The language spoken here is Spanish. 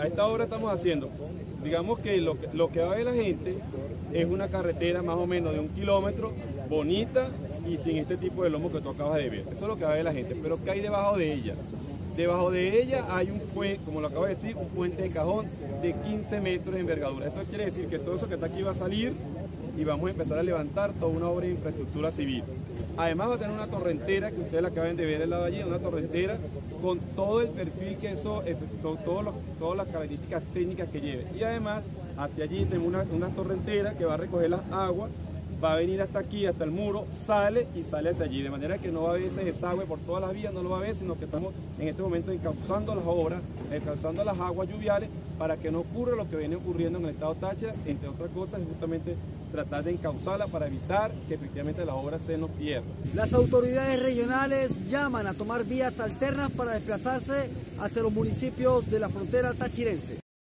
A esta obra estamos haciendo, digamos que lo que va a ver la gente es una carretera más o menos de 1 kilómetro, bonita y sin este tipo de lomo que tú acabas de ver. Eso es lo que va a ver la gente, pero ¿qué hay debajo de ella? Debajo de ella hay un puente, como lo acabo de decir, un puente de cajón de 15 metros de envergadura. Eso quiere decir que todo eso que está aquí va a salir y vamos a empezar a levantar toda una obra de infraestructura civil. Además va a tener una torrentera que ustedes la acaban de ver al lado allí, una torrentera con todo el perfil que eso, todas las características técnicas que lleve. Y además hacia allí tenemos una torrentera que va a recoger las aguas, va a venir hasta aquí, hasta el muro, sale y sale hacia allí, de manera que no va a haber ese desagüe por todas las vías, no lo va a haber, sino que estamos en este momento encauzando las obras, encauzando las aguas lluviales para que no ocurra lo que viene ocurriendo en el estado Táchira, entre otras cosas, es justamente tratar de encauzarla para evitar que efectivamente las obras se nos pierdan. Las autoridades regionales llaman a tomar vías alternas para desplazarse hacia los municipios de la frontera tachirense.